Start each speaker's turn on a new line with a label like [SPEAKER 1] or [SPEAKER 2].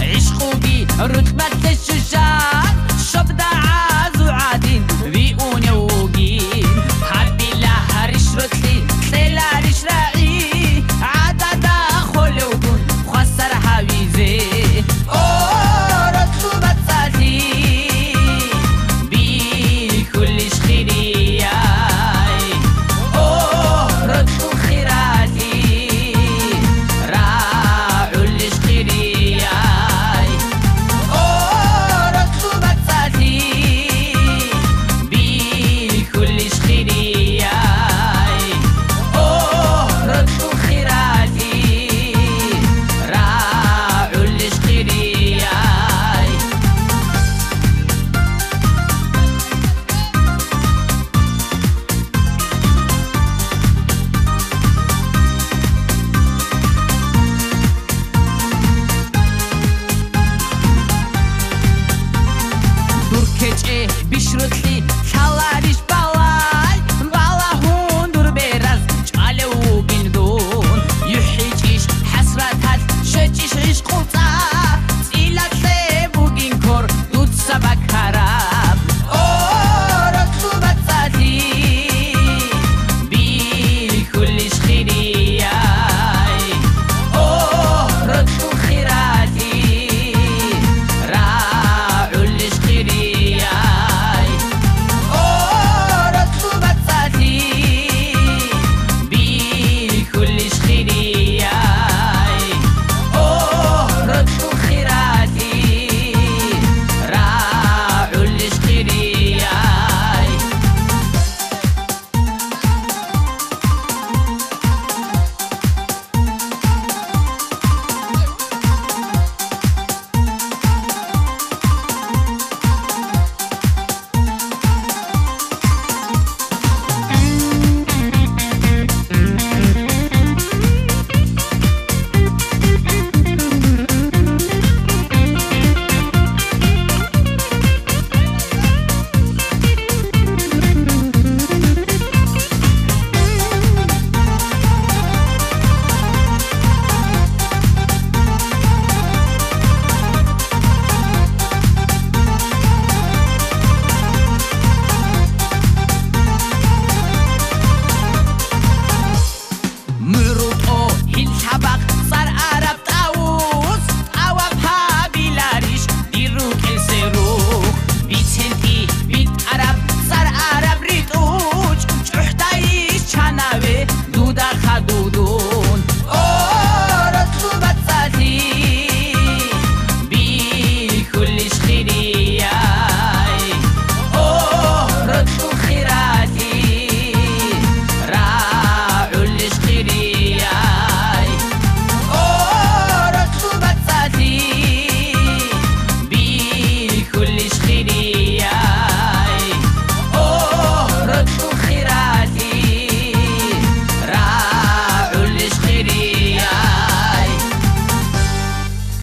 [SPEAKER 1] عشقوقي رتبة الشجاع شبدا عازو عادين بيقوني وقين حبي لها رشرت لي تليلا رشراعي عددا خولي وكون خسر حبيزي رتلو بتساتي بكل شخيري رتلو خيراتي راعو اللي شخيري رتلو بتساتي بكل شخيري رتلو خيراتي راعو اللي شخيري Durkece bişrutli çalariş balay balahun dur biraz çale u bindun yuhiç iş hasrat hat şeç iş qulta